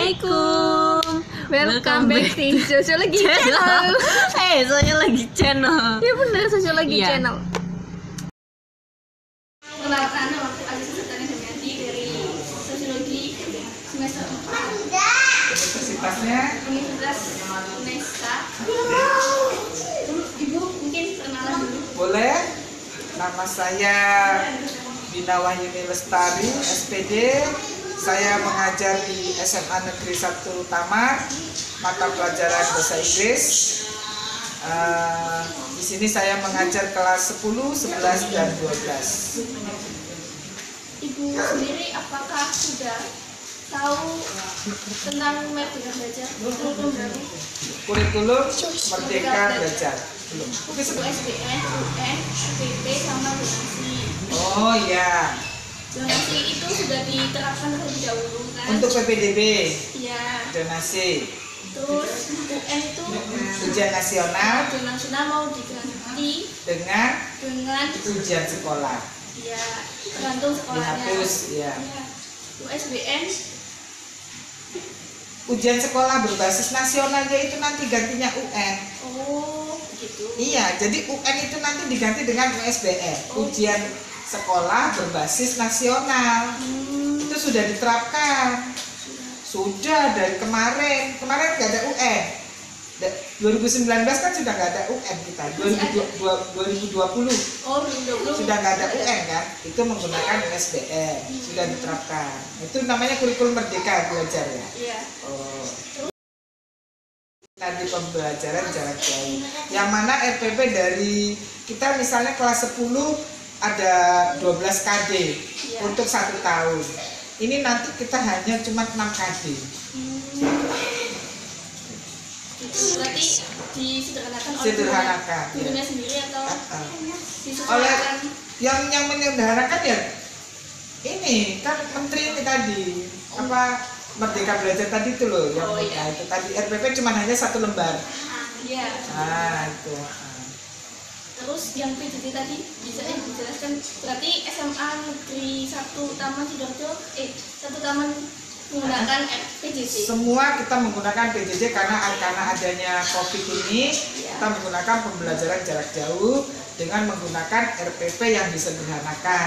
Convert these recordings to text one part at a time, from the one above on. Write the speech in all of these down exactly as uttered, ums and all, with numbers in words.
Assalamualaikum. Welcome back to Sosiologi Channel. Eh, Sosiologi Channel. Ya benar, Sosiologi Iya. Channel. Perkenalkan, nama aku Alisa Sultana Damianti dari Sosiologi semester empat Universitasnya Universitas Unesa. Ibu mungkin perkenalan dulu. boleh. Nama saya Bina Wahyuni Lestari, S P D. Saya mengajar di S M A Negeri satu Tamar, mata pelajaran bahasa Inggris. Uh, di sini saya mengajar kelas sepuluh, sebelas, dan dua belas. Ibu sendiri apakah sudah tahu tentang Merdeka Belajar? Kurikulum baru? Kurikulum Merdeka Belajar. Belum. U S B N, U N, P P, sama donasi. Oh iya, Donasi itu sudah diterapkan terlebih dahulu kan? untuk P P D B, Iya. donasi, Terus U N itu ujian nasional ujian nasional mau diganti dengan dengan ujian sekolah. ya tergantung sekolahnya. Dihapus, ya. Ya. U S B N Ujian sekolah berbasis nasionalnya itu nanti gantinya U N. oh begitu. Iya, jadi U N itu nanti diganti dengan U S B N. Oh. Ujian sekolah berbasis nasional. Hmm, Itu sudah diterapkan. Sudah dari kemarin. Kemarin nggak ada U N. Da- dua ribu sembilan belas kan sudah nggak ada U N kita. dua ribu dua puluh oh dua ribu dua puluh sudah nggak ada U N kan? Itu menggunakan U S B N. Sudah diterapkan. Itu namanya kurikulum merdeka belajar ya. Iya. Oh. Tadi pembelajaran jarak jauh. Yang mana R P P dari kita misalnya kelas sepuluh ada dua belas K D Iya. untuk satu tahun. Ini nanti kita hanya cuma enam K D. Hmm. Itu berarti disederhanakan oleh Sederhanakan, gurunya, gurunya ya. sendiri atau Uh-uh. disesuaikan? Oleh yang yang menyederhanakan ya ini kan menteri ini tadi apa Merdeka Belajar tadi itu loh yang Oh, iya. nah, itu tadi R P P cuma hanya satu lembar. Iya. Nah itu. Terus yang P J J tadi bisa eh, dijelaskan, berarti S M A Negeri satu Taman Sidoarjo eh satu Taman menggunakan P J J. Semua kita menggunakan P J J karena karena adanya COVID ini Ya. kita menggunakan pembelajaran jarak jauh dengan menggunakan R P P yang disederhanakan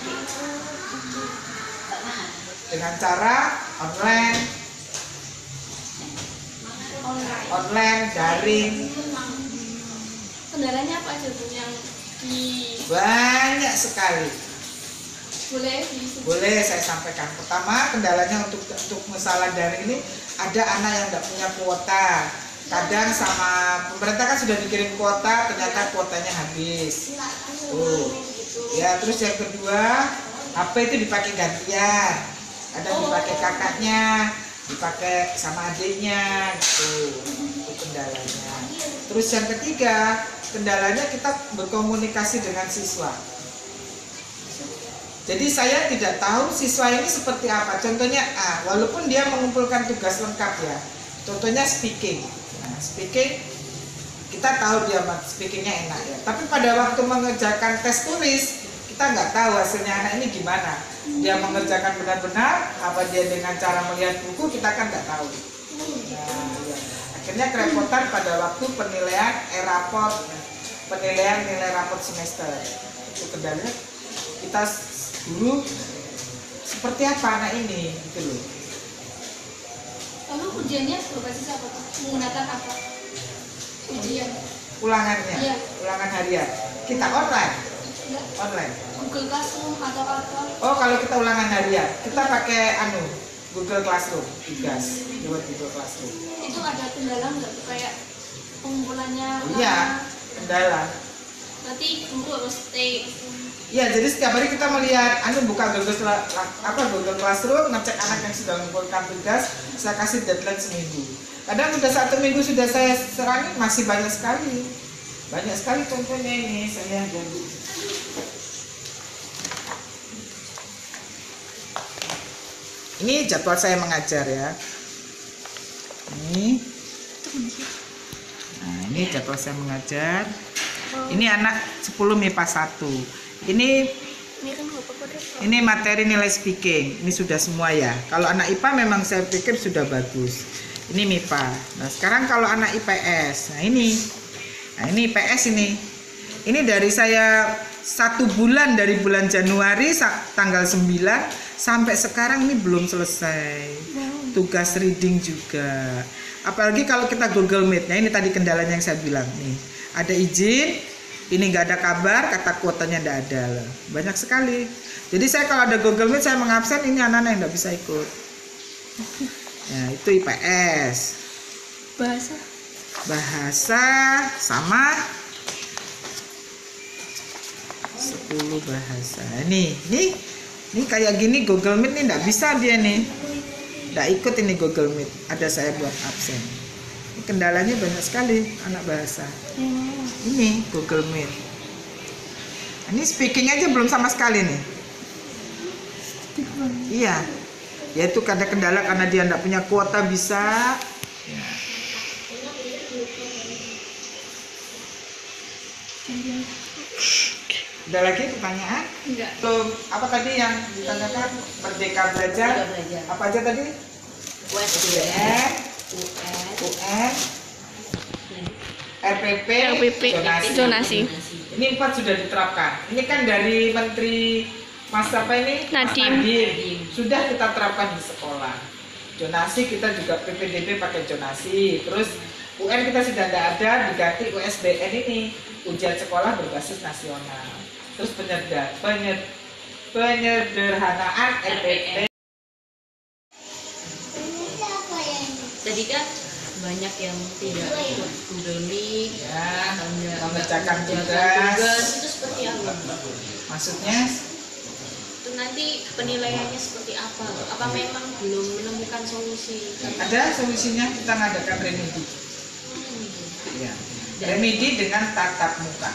dengan cara online, Online. online, daring, Kendalanya apa aja Bu yang di banyak sekali. boleh disebut? Boleh saya sampaikan. Pertama, kendalanya untuk untuk masalah daring ini ada anak yang tidak punya kuota. Kadang sama pemerintah kan sudah dikirim kuota, ternyata kuotanya habis. Tuh. Ya, terus yang kedua, H P itu dipakai gantian. Kadang dipakai kakaknya, dipakai sama adiknya, gitu. Itu kendalanya. Terus yang ketiga, kendalanya kita berkomunikasi dengan siswa. Jadi saya tidak tahu siswa ini seperti apa. Contohnya A, walaupun dia mengumpulkan tugas lengkap ya. Contohnya speaking. Nah, speaking kita tahu dia speakingnya enak ya. Tapi pada waktu mengerjakan tes tulis kita nggak tahu hasilnya anak ini gimana. Dia mengerjakan benar-benar apa dia dengan cara melihat buku kita kan nggak tahu. Nah, ya. Akhirnya kerepotan pada waktu penilaian e-raport, penilaian nilai raport semester. Itu kendalanya kita guru seperti apa anak ini gitu loh. Lalu ujiannya berbasis apa Pak? Menggunakan apa? Ujian Ulangannya, Iya. ulangan harian. Kita online, enggak online. Google Classroom atau apa? Oh kalau kita ulangan harian, kita pakai anu Google Classroom, tugas lewat Google Classroom. Itu ada kendala nggak Bu? Kayak pengumpulannya Iya, lama? kendala. Berarti guru harus stay. Iya, jadi setiap hari kita melihat anu buka Google Cla- apa Google Classroom, ngecek anak yang sudah mengumpulkan tugas, saya kasih deadline seminggu. Kadang sudah satu minggu sudah saya serangi masih banyak sekali, banyak sekali contohnya ini saya jadi. Ini jadwal saya mengajar ya. Ini, nah ini jadwal saya mengajar. Ini anak sepuluh M I P A satu. Ini Ini materi nilai speaking. Ini sudah semua ya. Kalau anak I P A memang saya pikir sudah bagus. Ini M I P A. Nah, sekarang kalau anak I P S. Nah, ini. Nah, ini I P S ini. Ini dari saya satu bulan dari bulan Januari tanggal sembilan sampai sekarang ini belum selesai. Tugas reading juga. Apalagi kalau kita Google Meet. Nah, ini tadi kendalanya yang saya bilang nih. Ada izin, ini nggak ada kabar, kata kuotanya nggak ada lah. Banyak sekali. Jadi saya kalau ada Google Meet saya mengabsen, ini anak-anak yang nggak bisa ikut. Nah, itu I P S. Bahasa. Bahasa sama sepuluh bahasa. Nih, nih, nih kayak gini Google Meet nih nggak bisa dia nih. Nggak ikut ini Google Meet. Ada saya buat absen. Ini kendalanya banyak sekali anak bahasa. Ini Google Meet. Ini speaking aja belum sama sekali nih. Iya. Ya itu ada kendala karena dia nggak punya kuota bisa. Ya. Ada lagi pertanyaan? Enggak. Tuh, apa tadi yang ditanyakan? Merdeka Belajar? Belajar. Apa aja tadi? U S B U N, U N, R P P, R P P, zonasi. zonasi. Ini empat sudah diterapkan. Ini kan dari Menteri Mas apa ini? Mas Nadiem. Nadiem. Sudah kita terapkan di sekolah. Zonasi kita juga P P D B pakai zonasi. Terus U N kita sudah tidak ada, diganti U S B N ini, ujian sekolah berbasis nasional. Terus penyeder, penyed, penyederhanaan R P P. Tadi kan banyak yang tidak ikut Google Meet, Ya, atau enggak mengerjakan mengerjakan tugas. itu seperti apa? Maksudnya Itu nanti penilaiannya seperti apa? Apa memang belum menemukan solusi? ada solusinya, kita ngadakan remedi. Ya. Remedi dengan tatap muka.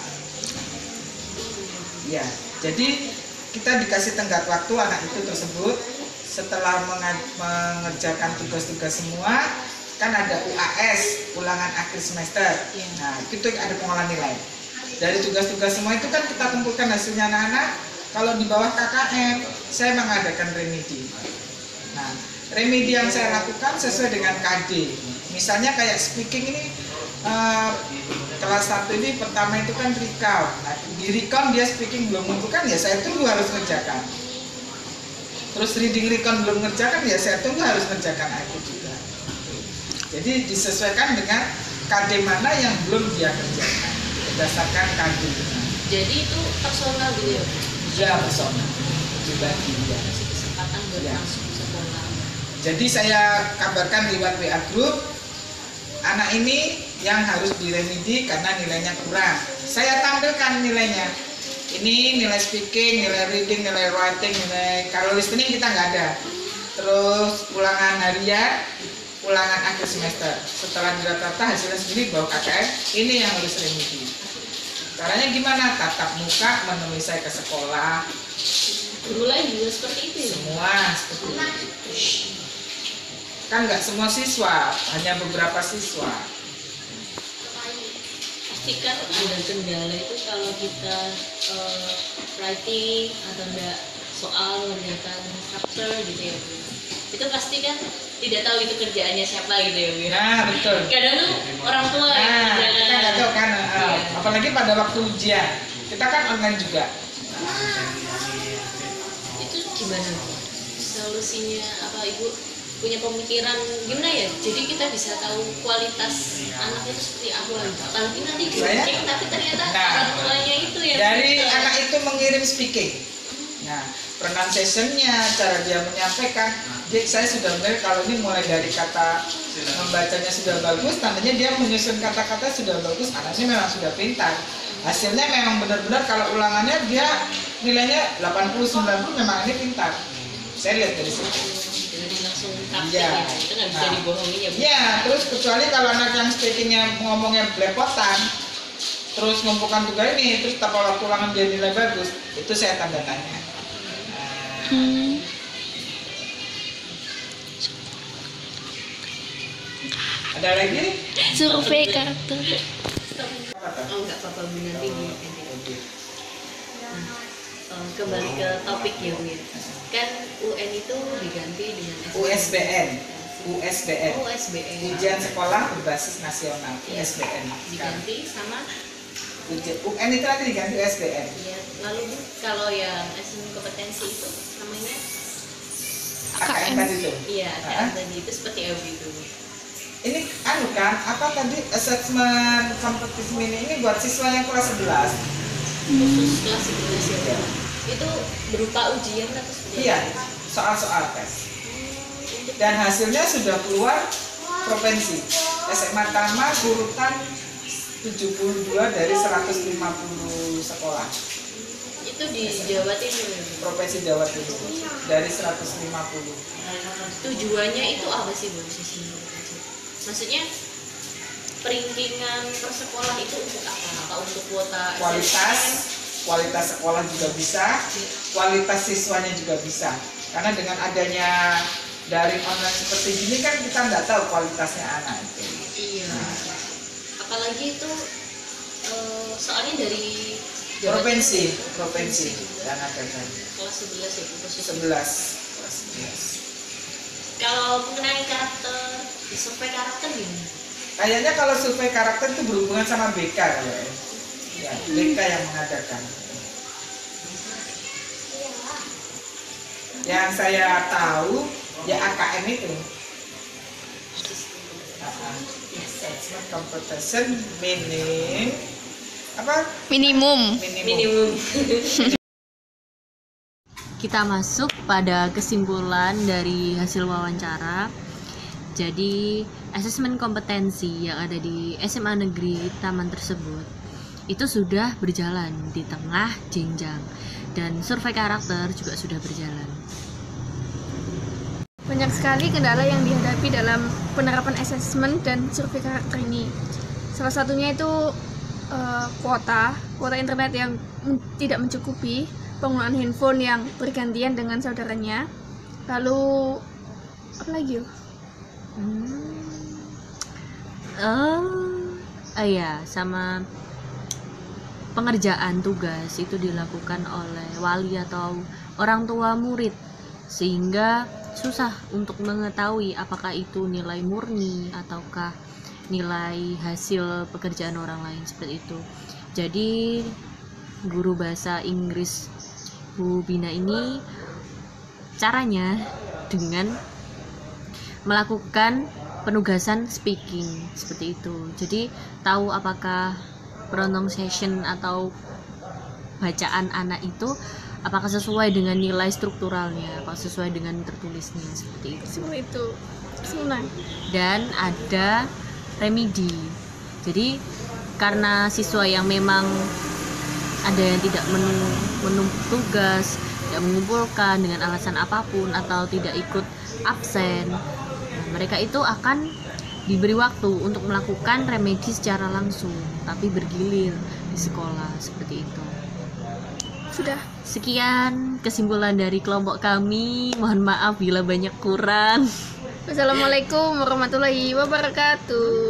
Ya, jadi kita dikasih tenggat waktu anak itu tersebut setelah mengerjakan tugas-tugas semua, kan ada U A S, ulangan akhir semester. Nah, itu ada pengolahan nilai. Dari tugas-tugas semua itu kan kita kumpulkan hasilnya anak-anak. Kalau di bawah K K M, saya mengadakan remedi. Nah, remedi yang saya lakukan sesuai dengan K D. Misalnya kayak speaking ini, uh, kelas satu ini pertama itu kan recount. Nah, di recount dia speaking belum menentukan, ya saya tunggu harus ngerjakan. Terus reading recount belum ngerjakan, ya saya tunggu harus ngerjakan itu juga. Jadi disesuaikan dengan K D mana yang belum dia kerjakan berdasarkan K D. Jadi itu personal gitu ya? Ya, personal. Pribadi ya. Kasih kesempatan buat Ya. masuk sekolah. Jadi saya kabarkan lewat W A group, anak ini yang harus diremedi karena nilainya kurang. Saya tampilkan nilainya. Ini nilai speaking, nilai reading, nilai writing, nilai kalau listening kita nggak ada. Terus ulangan harian, ulangan akhir semester. Setelah dirata-rata hasilnya sendiri bawa K K M, ini yang harus remedi. Caranya gimana? Tatap muka menemui saya ke sekolah. Guru lain juga seperti itu ya? Semua seperti itu. Kan nggak semua siswa, hanya beberapa siswa. Pastikan ada kendala itu kalau kita uh, writing atau enggak soal mengerjakan struktur gitu ya. Itu pasti kan tidak tahu itu kerjaannya siapa gitu ya Bu. Nah, betul. Kadang tuh orang tua yang Nah, mengerjakan. kita nggak tahu kan, uh, Iya. apalagi pada waktu ujian. Kita kan online juga. Itu gimana Bu? Solusinya apa Ibu punya pemikiran gimana ya? Jadi kita bisa tahu kualitas anak itu seperti apa gitu. Apalagi nanti Saya? dicek tapi ternyata Nah, orang tuanya itu yang Dari pintar. anak itu mengirim speaking. Nah, pronunciation-nya, cara dia menyampaikan. Jadi saya sudah melihat kalau ini mulai dari kata membacanya sudah bagus, tandanya dia menyusun kata-kata sudah bagus, anaknya memang sudah pintar. Hasilnya memang benar-benar kalau ulangannya dia nilainya delapan puluh sembilan puluh memang ini pintar. Saya lihat dari situ. Jadi langsung praktek Iya. gitu. Itu nggak bisa Nah, dibohongin ya Bu. Iya, terus kecuali kalau anak yang speakingnya ngomongnya belepotan, terus ngumpulkan tugas ini, terus tanpa waktu ulangan dia nilai bagus, itu saya tanda tanya. Nah, Hmm. ada lagi? Survei karakter. Apa tuh? Oh enggak apa-apa Bu nanti Bu. eh, kembali ke topik ya Bu ya. Kan U N itu diganti dengan U S B N. U S B N. Oh, U S B N. Ujian Sekolah Berbasis Nasional. U S B N. Diganti sama Ujian U N itu nanti diganti U S B N. ya. Lalu Bu, kalau yang asesmen kompetensi itu namanya A K M tadi itu. iya, A K M Ah. tadi itu seperti apa itu Bu? Ini anu kan, apa tadi assessment kompetisi mini ini buat siswa yang kelas sebelas. Khusus kelas sebelas ya Bu. Itu berupa ujian atau seperti Iya, apa? soal-soal tes. Hmm, untuk Dan hasilnya sudah keluar provinsi. S M A Taman urutan tujuh puluh dua dari seratus lima puluh sekolah. itu di Jawa Timur ya, Bu? Provinsi Jawa Timur dari seratus lima puluh. Tujuannya itu apa sih Bu? Asesmen kompetensi? Maksudnya peringkingan per sekolah itu untuk apa? Apa untuk kuota Kualitas, S M N? kualitas sekolah juga bisa, kualitas siswanya juga bisa. Karena dengan adanya daring online seperti ini kan kita nggak tahu kualitasnya anak itu. Iya. Apalagi itu eh, soalnya dari Jawa Provinsi, Timur, provinsi juga. dan ada kan Kelas sebelas ya Bu, khusus sebelas, kelas sebelas. Kalau mengenai karakter, di survei karakter gimana? Kayaknya kalau survei karakter itu berhubungan sama B K ya. Ya, B K yang mengadakan. Yang saya tahu ya A K M itu. Assessment competition meaning apa? Minimum. Minimum. Kita masuk pada kesimpulan dari hasil wawancara. Jadi, asesmen kompetensi yang ada di S M A Negeri Taman tersebut itu sudah berjalan di tengah jenjang dan survei karakter juga sudah berjalan. Banyak sekali kendala yang dihadapi dalam penerapan asesmen dan survei karakter ini. Salah satunya itu eh, kuota, kuota internet yang men- tidak mencukupi, penggunaan handphone yang bergantian dengan saudaranya. Lalu apa lagi? Yo? Hmm. Oh, ah ya, sama pengerjaan tugas itu dilakukan oleh wali atau orang tua murid sehingga susah untuk mengetahui apakah itu nilai murni ataukah nilai hasil pekerjaan orang lain seperti itu. Jadi guru bahasa Inggris Bu Bina ini caranya dengan melakukan penugasan speaking seperti itu. Jadi tahu apakah pronunciation atau bacaan anak itu apakah sesuai dengan nilai strukturalnya, apakah sesuai dengan tertulisnya seperti itu. Seperti itu. Senang. Dan ada remedi. Jadi karena siswa yang memang ada yang tidak menu- menumpuk tugas, tidak mengumpulkan dengan alasan apapun atau tidak ikut absen, nah, mereka itu akan diberi waktu untuk melakukan remedi secara langsung, tapi bergilir di sekolah seperti itu. Sudah. Sekian kesimpulan dari kelompok kami. Mohon maaf bila banyak kurang. Wassalamualaikum warahmatullahi wabarakatuh.